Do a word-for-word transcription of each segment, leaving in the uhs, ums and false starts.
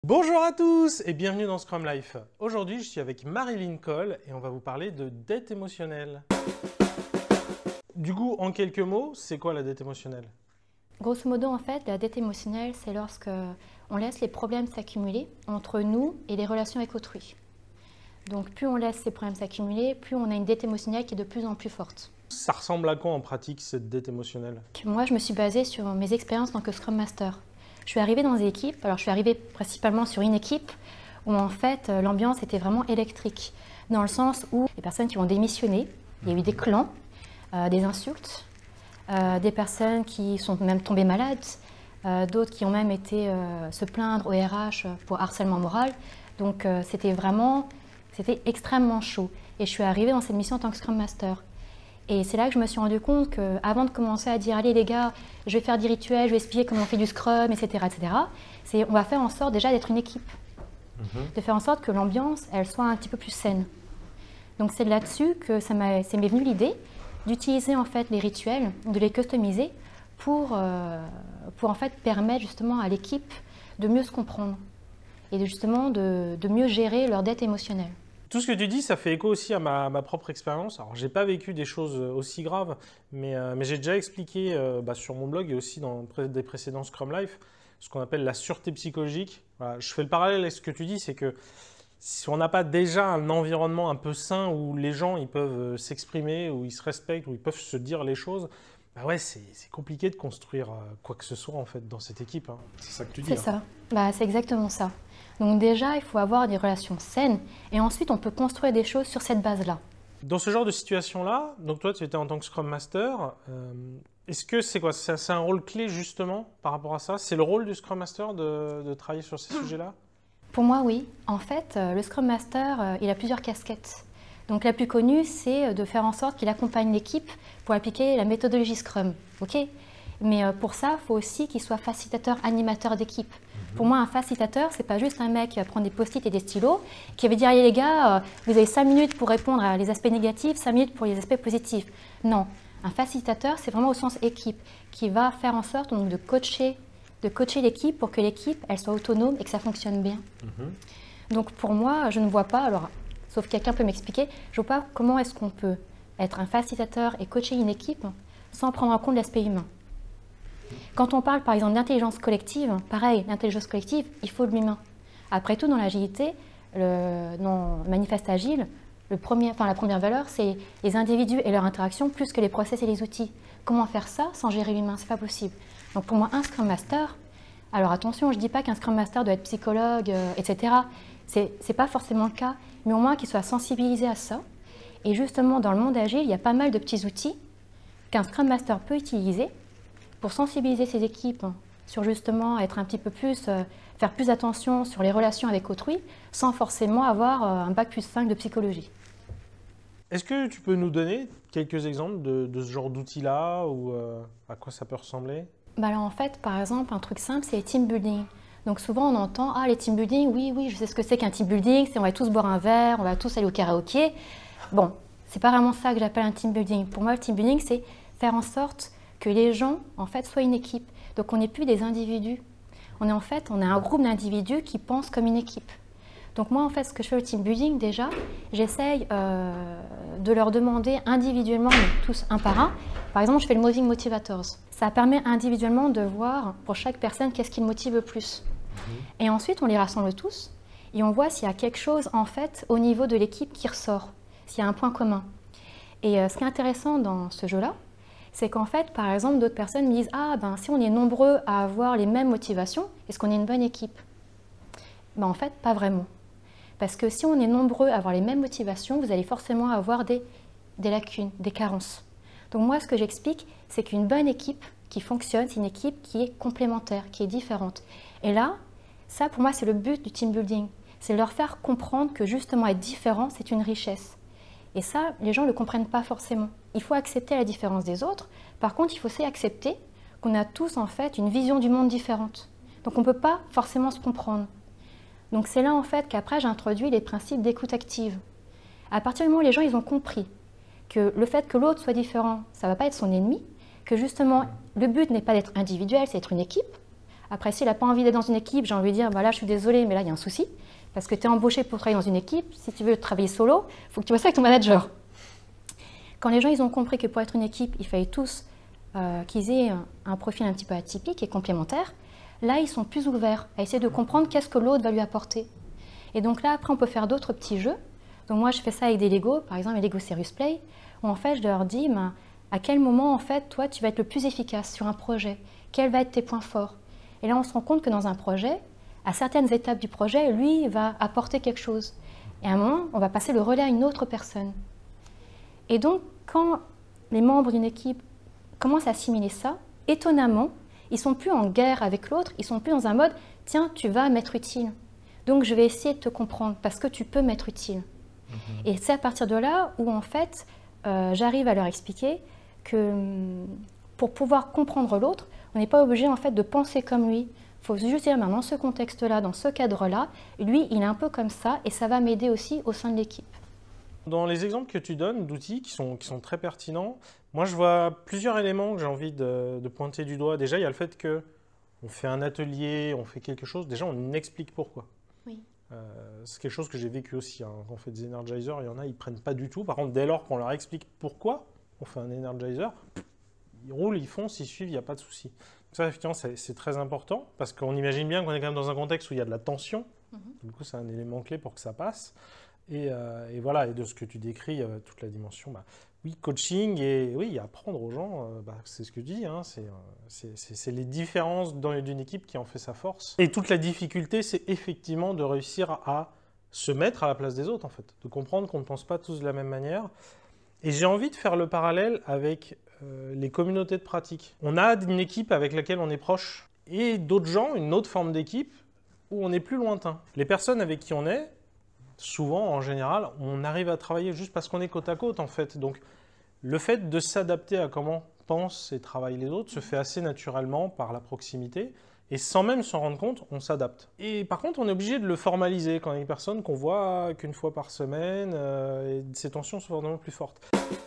Bonjour à tous et bienvenue dans Scrum Life. Aujourd'hui, je suis avec Marilyn Cole et on va vous parler de dette émotionnelle. Du coup, en quelques mots, c'est quoi la dette émotionnelle? Grosso modo, en fait, la dette émotionnelle, c'est lorsque on laisse les problèmes s'accumuler entre nous et les relations avec autrui. Donc, plus on laisse ces problèmes s'accumuler, plus on a une dette émotionnelle qui est de plus en plus forte. Ça ressemble à quoi en pratique, cette dette émotionnelle? Moi, je me suis basée sur mes expériences en tant que Scrum Master. Je suis arrivée dans des équipes, alors je suis arrivée principalement sur une équipe où en fait l'ambiance était vraiment électrique, dans le sens où les personnes qui ont démissionné, il y a eu des clans, euh, des insultes, euh, des personnes qui sont même tombées malades, euh, d'autres qui ont même été euh, se plaindre au R H pour harcèlement moral. Donc euh, c'était vraiment, c'était extrêmement chaud. Et je suis arrivée dans cette mission en tant que Scrum Master. Et c'est là que je me suis rendu compte qu'avant de commencer à dire « Allez les gars, je vais faire des rituels, je vais expliquer comment on fait du Scrum, et cetera et cetera » c'est on va faire en sorte déjà d'être une équipe, mm-hmm. de faire en sorte que l'ambiance, elle soit un petit peu plus saine. Donc c'est là-dessus que ça m'est venu l'idée d'utiliser en fait les rituels, de les customiser pour, euh, pour en fait permettre justement à l'équipe de mieux se comprendre et de, justement de, de mieux gérer leur dette émotionnelle. Tout ce que tu dis, ça fait écho aussi à ma, ma propre expérience. Alors, j'ai pas vécu des choses aussi graves, mais, euh, mais j'ai déjà expliqué euh, bah, sur mon blog et aussi dans des précédents Scrum Life ce qu'on appelle la sûreté psychologique. Voilà, je fais le parallèle avec ce que tu dis, c'est que si on n'a pas déjà un environnement un peu sain où les gens ils peuvent s'exprimer, où ils se respectent, où ils peuvent se dire les choses, bah ouais, c'est compliqué de construire quoi que ce soit en fait dans cette équipe. Hein. C'est ça que tu dis. C'est hein. ça, bah, c'est exactement ça. Donc déjà, il faut avoir des relations saines et ensuite on peut construire des choses sur cette base-là. Dans ce genre de situation-là, donc toi tu étais en tant que Scrum Master, euh, est-ce que c'est quoi? C'est un rôle clé justement par rapport à ça? C'est le rôle du Scrum Master de, de travailler sur ces sujets-là? Pour moi, oui. En fait, le Scrum Master, il a plusieurs casquettes. Donc la plus connue, c'est de faire en sorte qu'il accompagne l'équipe pour appliquer la méthodologie Scrum. Okay, mais pour ça, il faut aussi qu'il soit facilitateur, animateur d'équipe. Mmh. Pour moi, un facilitateur, ce n'est pas juste un mec qui va prendre des post-it et des stylos, qui va dire « Allez les gars, vous avez cinq minutes pour répondre à les aspects négatifs, cinq minutes pour les aspects positifs ». Non, un facilitateur, c'est vraiment au sens équipe, qui va faire en sorte donc, de coacher de coacher l'équipe pour que l'équipe elle soit autonome et que ça fonctionne bien. Mmh. Donc pour moi, je ne vois pas, alors sauf quelqu'un peut m'expliquer, je ne vois pas comment est-ce qu'on peut être un facilitateur et coacher une équipe sans prendre en compte l'aspect humain. Quand on parle par exemple d'intelligence collective, pareil, l'intelligence collective, il faut de l'humain. Après tout, dans l'agilité, dans le manifeste agile, le premier, enfin, la première valeur, c'est les individus et leur interaction plus que les process et les outils. Comment faire ça sans gérer l'humain? C'est pas possible. Donc pour moi, un Scrum Master, alors attention, je ne dis pas qu'un Scrum Master doit être psychologue, euh, et cetera. Ce n'est pas forcément le cas, mais au moins qu'il soit sensibilisé à ça. Et justement, dans le monde agile, il y a pas mal de petits outils qu'un Scrum Master peut utiliser pour sensibiliser ses équipes sur justement être un petit peu plus, euh, faire plus attention sur les relations avec autrui, sans forcément avoir euh, un bac plus cinq de psychologie. Est-ce que tu peux nous donner quelques exemples de, de ce genre d'outils-là ou euh, à quoi ça peut ressembler? Bah alors en fait, par exemple, un truc simple, c'est les team building. Donc souvent on entend « Ah, les team building, oui, oui, je sais ce que c'est qu'un team building, c'est on va tous boire un verre, on va tous aller au karaoké. » Bon, c'est pas vraiment ça que j'appelle un team building. Pour moi, le team building, c'est faire en sorte que les gens, en fait, soient une équipe. Donc on n'est plus des individus. On est en fait, on est un groupe d'individus qui pensent comme une équipe. Donc moi, en fait, ce que je fais au team building, déjà, j'essaye euh, de leur demander individuellement, tous un par un. Par exemple, je fais le Moving Motivators. Ça permet individuellement de voir pour chaque personne qu'est-ce qui le motive le plus. Mmh. Et ensuite, on les rassemble tous et on voit s'il y a quelque chose, en fait, au niveau de l'équipe qui ressort, s'il y a un point commun. Et euh, ce qui est intéressant dans ce jeu-là, c'est qu'en fait, par exemple, d'autres personnes me disent « Ah, ben, si on est nombreux à avoir les mêmes motivations, est-ce qu'on est une bonne équipe ?» Ben, en fait, pas vraiment. Parce que si on est nombreux à avoir les mêmes motivations, vous allez forcément avoir des, des lacunes, des carences. Donc moi, ce que j'explique, c'est qu'une bonne équipe qui fonctionne, c'est une équipe qui est complémentaire, qui est différente. Et là, ça pour moi, c'est le but du team building. C'est leur faire comprendre que justement être différent, c'est une richesse. Et ça, les gens ne le comprennent pas forcément. Il faut accepter la différence des autres. Par contre, il faut aussi accepter qu'on a tous en fait une vision du monde différente. Donc on ne peut pas forcément se comprendre. Donc c'est là en fait qu'après j'introduis les principes d'écoute active. À partir du moment où les gens ils ont compris que le fait que l'autre soit différent, ça ne va pas être son ennemi, que justement le but n'est pas d'être individuel, c'est d'être une équipe, Après, s'il n'a pas envie d'être dans une équipe, j'ai envie de dire, bah là, je suis désolée, mais là, il y a un souci. Parce que tu es embauché pour travailler dans une équipe. Si tu veux travailler solo, il faut que tu fasses ça avec ton manager. Quand les gens ils ont compris que pour être une équipe, il fallait tous euh, qu'ils aient un, un profil un petit peu atypique et complémentaire, là, ils sont plus ouverts à essayer de comprendre qu'est-ce que l'autre va lui apporter. Et donc là, après, on peut faire d'autres petits jeux. Donc moi, je fais ça avec des Lego, par exemple, les Lego Serious Play, où en fait, je leur dis, ben, à quel moment, en fait, toi, tu vas être le plus efficace sur un projet? Quels vont être tes points forts? Et là, on se rend compte que dans un projet, à certaines étapes du projet, lui va apporter quelque chose. Et à un moment, on va passer le relais à une autre personne. Et donc, quand les membres d'une équipe commencent à assimiler ça, étonnamment, ils ne sont plus en guerre avec l'autre, ils ne sont plus dans un mode « tiens, tu vas m'être utile, donc je vais essayer de te comprendre parce que tu peux m'être utile. Mmh. » Et c'est à partir de là où, en fait, euh, j'arrive à leur expliquer que pour pouvoir comprendre l'autre, on n'est pas obligé en fait, de penser comme lui. Il faut juste dire, ben, dans ce contexte-là, dans ce cadre-là, lui, il est un peu comme ça et ça va m'aider aussi au sein de l'équipe. Dans les exemples que tu donnes d'outils qui sont, qui sont très pertinents, moi je vois plusieurs éléments que j'ai envie de, de pointer du doigt. Déjà, il y a le fait qu'on fait un atelier, on fait quelque chose, déjà on explique pourquoi. Oui. Euh, c'est quelque chose que j'ai vécu aussi. Hein. Quand on fait des energizers, il y en a, ils ne prennent pas du tout. Par contre, dès lors qu'on leur explique pourquoi on fait un energizer, ils roulent, ils foncent, ils suivent, il n'y a pas de souci. Donc ça, effectivement, c'est très important parce qu'on imagine bien qu'on est quand même dans un contexte où il y a de la tension. Mm-hmm. Du coup, c'est un élément clé pour que ça passe. Et, euh, et voilà, et de ce que tu décris, euh, toute la dimension, bah, oui, coaching et oui, apprendre aux gens, euh, bah, c'est ce que tu dis, hein, c'est les différences d'une équipe qui en fait sa force. Et toute la difficulté, c'est effectivement de réussir à se mettre à la place des autres, en fait, de comprendre qu'on ne pense pas tous de la même manière. Et j'ai envie de faire le parallèle avec euh, les communautés de pratique. On a une équipe avec laquelle on est proche et d'autres gens, une autre forme d'équipe où on est plus lointain. Les personnes avec qui on est, souvent, en général, on arrive à travailler juste parce qu'on est côte à côte, en fait. Donc, le fait de s'adapter à comment pensent et travaillent les autres se fait assez naturellement par la proximité. Et sans même s'en rendre compte, on s'adapte. Et par contre, on est obligé de le formaliser quand il y a une personne qu'on voit qu'une fois par semaine, euh, et ces tensions sont vraiment plus fortes.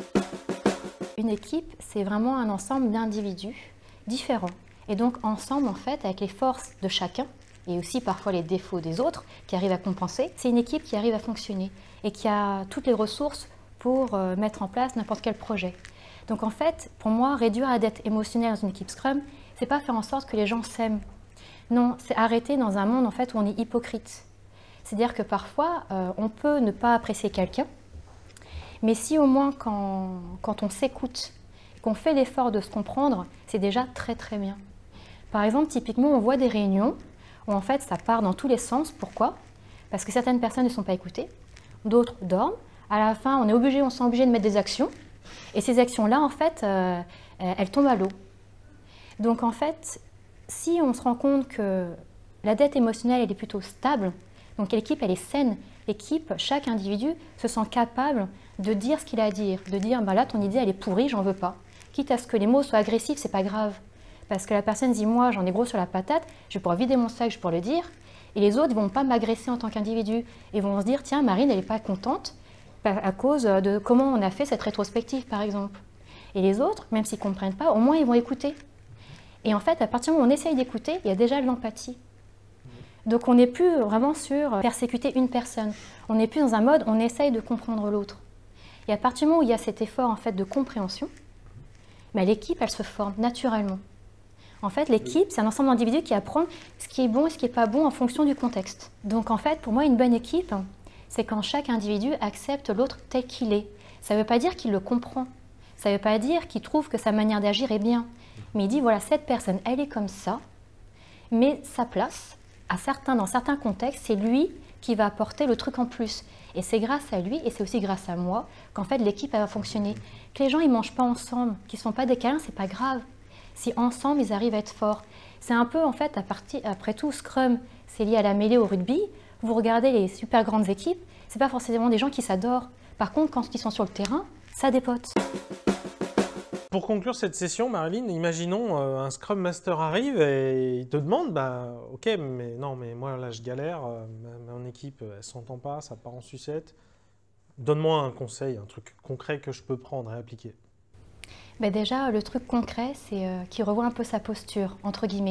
Une équipe, c'est vraiment un ensemble d'individus différents. Et donc, ensemble, en fait, avec les forces de chacun, et aussi parfois les défauts des autres qui arrivent à compenser, c'est une équipe qui arrive à fonctionner et qui a toutes les ressources pour euh, mettre en place n'importe quel projet. Donc en fait, pour moi, réduire la dette émotionnelle dans une équipe Scrum, c'est pas faire en sorte que les gens s'aiment. Non, c'est arrêter dans un monde en fait où on est hypocrite. C'est-à-dire que parfois, euh, on peut ne pas apprécier quelqu'un, mais si au moins quand, quand on s'écoute, qu'on fait l'effort de se comprendre, c'est déjà très très bien. Par exemple, typiquement, on voit des réunions où en fait ça part dans tous les sens. Pourquoi? Parce que certaines personnes ne sont pas écoutées, d'autres dorment. À la fin, on est obligé, on sent obligé de mettre des actions. Et ces actions-là, en fait, euh, elles tombent à l'eau. Donc en fait, si on se rend compte que la dette émotionnelle, elle est plutôt stable, donc l'équipe, elle est saine, l'équipe, chaque individu se sent capable de dire ce qu'il a à dire, de dire, bah là, ton idée, elle est pourrie, j'en veux pas. Quitte à ce que les mots soient agressifs, c'est pas grave. Parce que la personne dit, moi, j'en ai gros sur la patate, je vais pouvoir vider mon sac, je vais pouvoir le dire. Et les autres ne vont pas m'agresser en tant qu'individu. Ils vont se dire, tiens, Marine, elle n'est pas contente à cause de comment on a fait cette rétrospective, par exemple. Et les autres, même s'ils ne comprennent pas, au moins, ils vont écouter. Et en fait, à partir du moment où on essaye d'écouter, il y a déjà de l'empathie. Donc, on n'est plus vraiment sur persécuter une personne. On n'est plus dans un mode, on essaye de comprendre l'autre. Et à partir du moment où il y a cet effort en fait, de compréhension, bah, l'équipe, elle se forme naturellement. En fait, l'équipe, c'est un ensemble d'individus qui apprend ce qui est bon et ce qui n'est pas bon en fonction du contexte. Donc, en fait, pour moi, une bonne équipe, c'est quand chaque individu accepte l'autre tel qu'il est. Ça ne veut pas dire qu'il le comprend. Ça ne veut pas dire qu'il trouve que sa manière d'agir est bien. Mais il dit, voilà, cette personne, elle est comme ça, mais sa place, à certains, dans certains contextes, c'est lui qui va apporter le truc en plus. Et c'est grâce à lui, et c'est aussi grâce à moi, qu'en fait, l'équipe va fonctionner. Que les gens, ils ne mangent pas ensemble, qu'ils ne sont pas des câlins, ce n'est pas grave. Si ensemble, ils arrivent à être forts. C'est un peu, en fait, à partir, après tout, Scrum, c'est lié à la mêlée, au rugby. Vous regardez les super grandes équipes, ce n'est pas forcément des gens qui s'adorent. Par contre, quand ils sont sur le terrain, ça dépote. Pour conclure cette session, Marilyn, imaginons euh, un Scrum Master arrive et il te demande, bah, ok, mais non, mais moi là je galère, euh, mon équipe elle s'entend pas, ça part en sucette. Donne-moi un conseil, un truc concret que je peux prendre et appliquer. Ben déjà, le truc concret, c'est euh, qu'il revoit un peu sa posture, entre guillemets.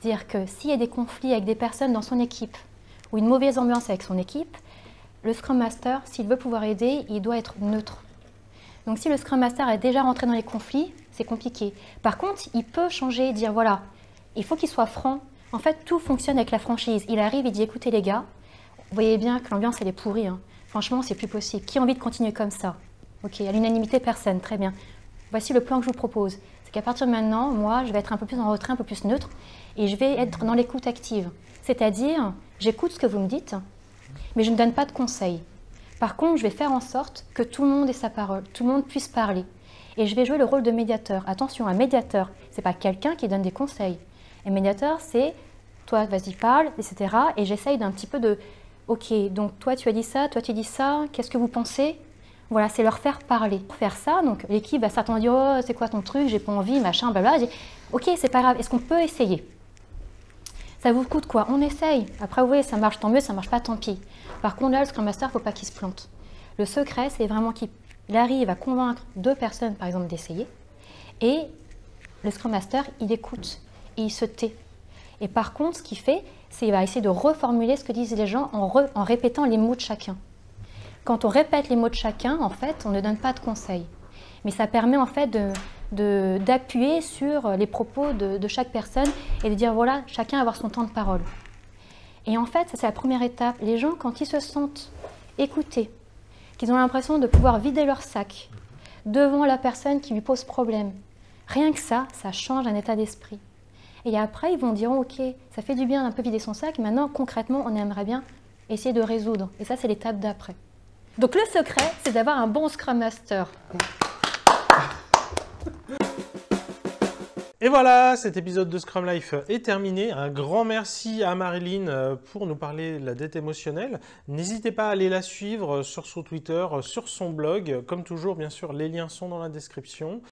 C'est-à-dire que s'il y a des conflits avec des personnes dans son équipe ou une mauvaise ambiance avec son équipe, le Scrum Master, s'il veut pouvoir aider, il doit être neutre. Donc si le Scrum Master est déjà rentré dans les conflits, c'est compliqué. Par contre, il peut changer et dire voilà, il faut qu'il soit franc. En fait, tout fonctionne avec la franchise. Il arrive, il dit écoutez les gars, vous voyez bien que l'ambiance elle est pourrie. Hein. Franchement, c'est plus possible. Qui a envie de continuer comme ça? Ok, à l'unanimité, personne. Très bien. Voici le plan que je vous propose. C'est qu'à partir de maintenant, moi, je vais être un peu plus en retrait, un peu plus neutre, et je vais être dans l'écoute active. C'est-à-dire, j'écoute ce que vous me dites, mais je ne donne pas de conseils. Par contre, je vais faire en sorte que tout le monde ait sa parole, tout le monde puisse parler. Et je vais jouer le rôle de médiateur. Attention, un médiateur, ce n'est pas quelqu'un qui donne des conseils. Un médiateur, c'est toi, vas-y, parle, et cetera. Et j'essaye d'un petit peu de, ok, donc toi, tu as dit ça, toi, tu dis ça, qu'est-ce que vous pensez? Voilà, c'est leur faire parler. Pour faire ça, donc l'équipe va s'attendre à dire, oh, c'est quoi ton truc, j'ai pas envie, machin, blablabla. Je dis, ok, c'est pas grave, est-ce qu'on peut essayer? Ça vous coûte quoi? On essaye. Après, oui, ça marche, tant mieux, ça marche pas, tant pis. Par contre, là, le Scrum Master, il ne faut pas qu'il se plante. Le secret, c'est vraiment qu'il arrive à convaincre deux personnes, par exemple, d'essayer. Et le Scrum Master, il écoute et il se tait. Et par contre, ce qu'il fait, c'est qu'il va essayer de reformuler ce que disent les gens en, re, en répétant les mots de chacun. Quand on répète les mots de chacun, en fait, on ne donne pas de conseils. Mais ça permet en fait de... d'appuyer sur les propos de, de chaque personne et de dire voilà, chacun avoir son temps de parole. Et en fait, ça c'est la première étape. Les gens, quand ils se sentent écoutés, qu'ils ont l'impression de pouvoir vider leur sac devant la personne qui lui pose problème, rien que ça, ça change un état d'esprit. Et après, ils vont dire ok, ça fait du bien d'un peu vider son sac, maintenant concrètement, on aimerait bien essayer de résoudre. Et ça, c'est l'étape d'après. Donc le secret, c'est d'avoir un bon Scrum Master. Et voilà, cet épisode de Scrum Life est terminé. Un grand merci à Marilyn pour nous parler de la dette émotionnelle. N'hésitez pas à aller la suivre sur son Twitter, sur son blog. Comme toujours, bien sûr, les liens sont dans la description.